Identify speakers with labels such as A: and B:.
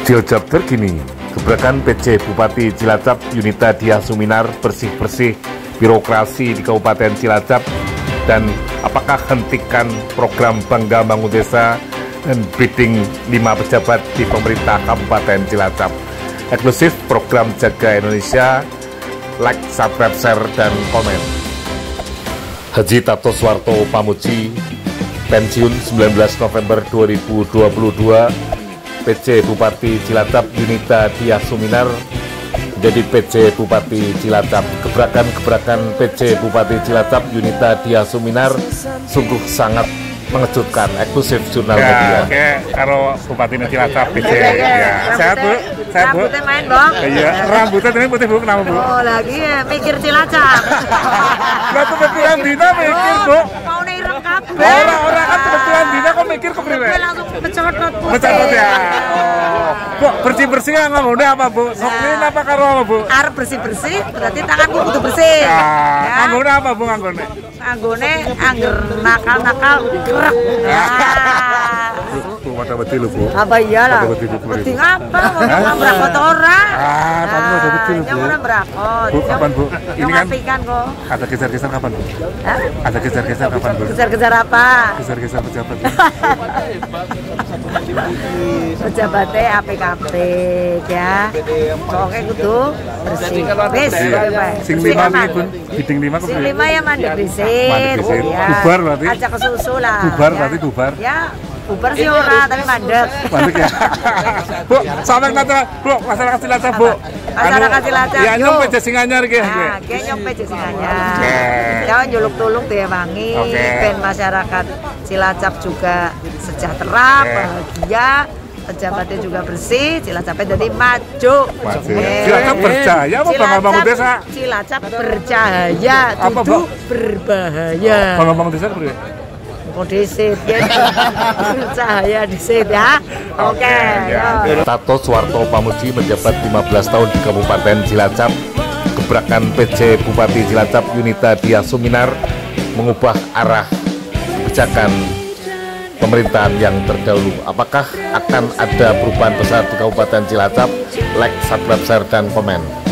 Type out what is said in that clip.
A: Cilacap terkini, gebrakan PJ Bupati Cilacap Yunita Diah Suminar bersih-bersih birokrasi di Kabupaten Cilacap, dan apakah hentikan program Bangga Bangun Desa dan bidding 5 pejabat di pemerintah Kabupaten Cilacap. Eksklusif program Jaga Indonesia, like, subscribe, share, dan komen. Haji Tato Suwarto Pamuji, pensiun 19 November 2022, PJ Bupati Cilacap Yunita Diah Suminar menjadi PJ Bupati Cilacap. Gebrakan PJ Bupati Cilacap Yunita Diah Suminar sungguh sangat mengejutkan. Eksklusif Jurnal Media.
B: Oke, kalau Bupati Cilacap PJ. Ya. Sehat Bu? Sehat Bu?
C: Rambutnya main Bang.
B: Iya, rambutnya ini putih Bu, kenapa Bu?
C: Oh lagi ya, mikir Cilacap.
B: Lah kebetulan Dina mikir Bu.
C: Mau nirem kabeh.
B: Orang kan kebetulan Dina kok mikir kepriwe?
C: Langsung pecot putih.
B: Pecot ya. Bu, bersih-bersih ngomongnya apa Bu? Soklin apa karo apa Bu?
C: Arep bersih-bersih, berarti tanganku kudu bersih.
B: Ya. Ngomongnya apa Bu nganggone?
C: Anggone angger nakal-nakal gerak.
B: Bu, mata betul lho Bu.
C: Apa iyalah?
B: Betul
C: apa? Mau nabrak orang.
B: Kamu ada betul Bu.
C: Jangan berakot.
B: Bu, kapan Bu? Ini kan
C: kan kok.
B: ada geser-geser kapan Bu?
C: Hah?
B: Ada geser-geser kapan Bu?
C: Kejar-kejar apa?
B: Geser-geser pejabat.
C: Pejabatnya APKP ya. Pokoknya kudu bersih. Wis,
B: Sing 5 iki Bu, bidding 5 kok.
C: Sing 5 ya mandek dhisik.
B: Mandek dhisik.
C: Ya.
B: Bubar berarti?
C: Acak kesusu lah.
B: Bubar
C: ya.
B: berarti bubar.
C: Ya, bubar sih ora tapi mandek.
B: Balik ya. Bu, sampe nata Bu, masyarakat Cilacap Bu.
C: Masyarakat Cilacap.
B: Ya nyong PJ Singanyar iki.
C: Nah, kayak nyampe Cisinganya. Ya nyuluk-tulung diwangi ben masyarakat Cilacap juga sejahtera, bahagia. Pejabatnya juga bersih, Cilacapnya jadi maju.
B: Cilacap berjaya apa Bangga Bangun Desa?
C: Cilacap bercahaya,
B: Apa,
C: itu berbahaya.
B: Bangga Bangun Desa berapa?
C: Oh disit ya, bercahaya disit ya. Oke.
A: Tato Suwarto Pamuji menjabat 15 tahun di Kabupaten Cilacap. Gebrakan PJ Bupati Cilacap Yunita Diah Suminar mengubah arah kebijakan pemerintahan yang terdahulu. Apakah akan ada perubahan besar di Kabupaten Cilacap? Like, subscribe, share, dan komen.